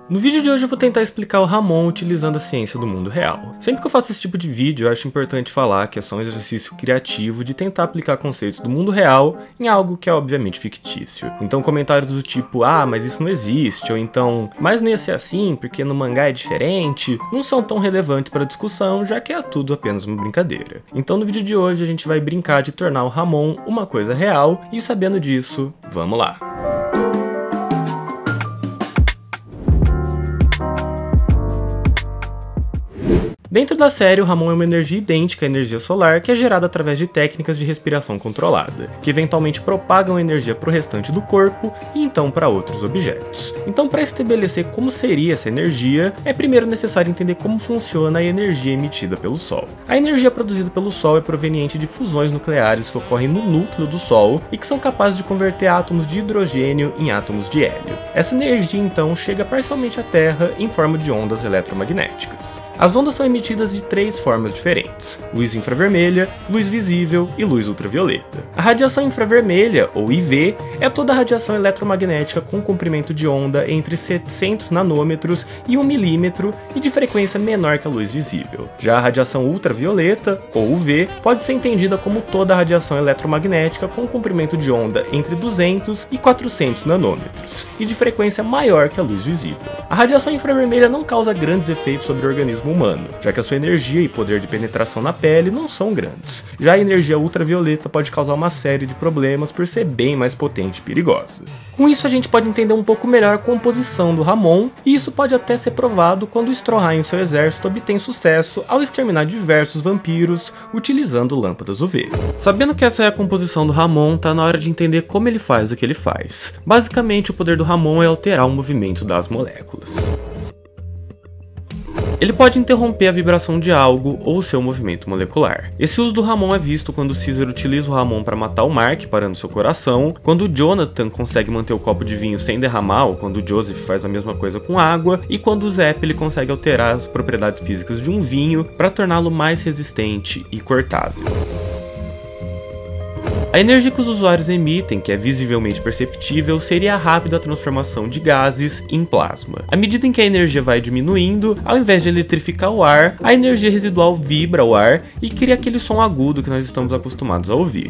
No vídeo de hoje eu vou tentar explicar o Ramon utilizando a ciência do mundo real. Sempre que eu faço esse tipo de vídeo, eu acho importante falar que é só um exercício criativo de tentar aplicar conceitos do mundo real em algo que é obviamente fictício. Então comentários do tipo, ah, mas isso não existe, ou então, mas não ia ser assim porque no mangá é diferente, não são tão relevantes para a discussão, já que é tudo apenas uma brincadeira. Então no vídeo de hoje a gente vai brincar de tornar o Ramon uma coisa real, e sabendo disso, vamos lá! Dentro da série, o Ramon é uma energia idêntica à energia solar que é gerada através de técnicas de respiração controlada, que eventualmente propagam energia para o restante do corpo e então para outros objetos. Então, para estabelecer como seria essa energia, é primeiro necessário entender como funciona a energia emitida pelo Sol. A energia produzida pelo Sol é proveniente de fusões nucleares que ocorrem no núcleo do Sol e que são capazes de converter átomos de hidrogênio em átomos de hélio. Essa energia, então, chega parcialmente à Terra em forma de ondas eletromagnéticas. As ondas são emitidas de três formas diferentes: luz infravermelha, luz visível e luz ultravioleta. A radiação infravermelha, ou IV, é toda a radiação eletromagnética com comprimento de onda entre 700 nanômetros e 1 milímetro e de frequência menor que a luz visível. Já a radiação ultravioleta, ou UV, pode ser entendida como toda a radiação eletromagnética com comprimento de onda entre 200 e 400 nanômetros e de frequência maior que a luz visível. A radiação infravermelha não causa grandes efeitos sobre o organismo humano, já que a sua energia e poder de penetração na pele não são grandes. Já a energia ultravioleta pode causar uma série de problemas por ser bem mais potente e perigosa. Com isso a gente pode entender um pouco melhor a composição do Ramon, e isso pode até ser provado quando o Stroheim e seu exército obtém sucesso ao exterminar diversos vampiros utilizando lâmpadas UV. Sabendo que essa é a composição do Ramon, tá na hora de entender como ele faz o que ele faz. Basicamente, o poder do Ramon é alterar o movimento das moléculas. Ele pode interromper a vibração de algo ou seu movimento molecular. Esse uso do Ramon é visto quando Caesar utiliza o Ramon para matar o Mark, parando seu coração, quando o Jonathan consegue manter o copo de vinho sem derramar, ou quando o Joseph faz a mesma coisa com água, e quando o Zepp ele consegue alterar as propriedades físicas de um vinho para torná-lo mais resistente e cortável. A energia que os usuários emitem, que é visivelmente perceptível, seria a rápida transformação de gases em plasma. À medida em que a energia vai diminuindo, ao invés de eletrificar o ar, a energia residual vibra o ar e cria aquele som agudo que nós estamos acostumados a ouvir.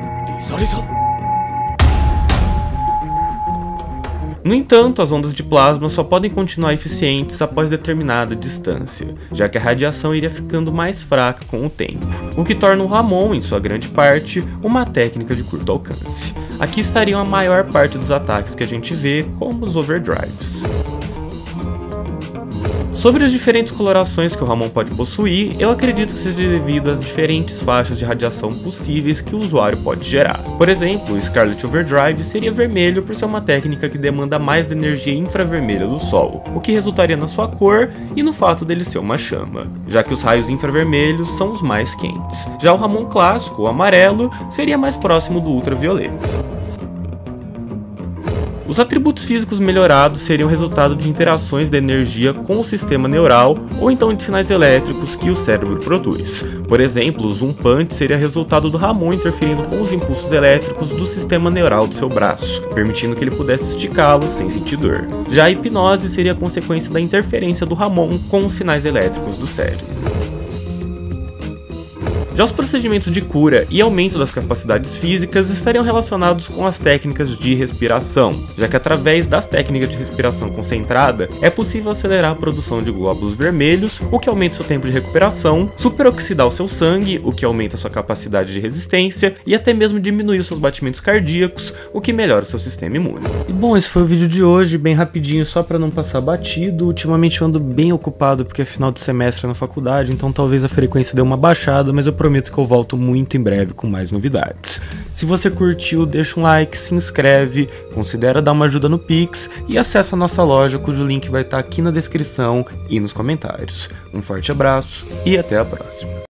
No entanto, as ondas de plasma só podem continuar eficientes após determinada distância, já que a radiação iria ficando mais fraca com o tempo, o que torna o Ramon, em sua grande parte, uma técnica de curto alcance. Aqui estariam a maior parte dos ataques que a gente vê, como os overdrives. Sobre as diferentes colorações que o Ramon pode possuir, eu acredito que seja devido às diferentes faixas de radiação possíveis que o usuário pode gerar. Por exemplo, o Scarlet Overdrive seria vermelho por ser uma técnica que demanda mais da energia infravermelha do Sol, o que resultaria na sua cor e no fato dele ser uma chama, já que os raios infravermelhos são os mais quentes. Já o Ramon clássico, o amarelo, seria mais próximo do ultravioleta. Os atributos físicos melhorados seriam resultado de interações da energia com o sistema neural ou então de sinais elétricos que o cérebro produz. Por exemplo, o zoom punch seria resultado do Ramon interferindo com os impulsos elétricos do sistema neural do seu braço, permitindo que ele pudesse esticá-lo sem sentir dor. Já a hipnose seria consequência da interferência do Ramon com os sinais elétricos do cérebro. Já os procedimentos de cura e aumento das capacidades físicas estariam relacionados com as técnicas de respiração, já que através das técnicas de respiração concentrada é possível acelerar a produção de glóbulos vermelhos, o que aumenta seu tempo de recuperação, superoxidar o seu sangue, o que aumenta sua capacidade de resistência e até mesmo diminuir os seus batimentos cardíacos, o que melhora o seu sistema imune. E bom, esse foi o vídeo de hoje, bem rapidinho, só para não passar batido. Ultimamente eu ando bem ocupado porque é final de semestre na faculdade, então talvez a frequência dê uma baixada, mas eu prometo que eu volto muito em breve com mais novidades. Se você curtiu, deixa um like, se inscreve, considera dar uma ajuda no Pix e acessa a nossa loja, cujo link vai estar aqui na descrição e nos comentários. Um forte abraço e até a próxima.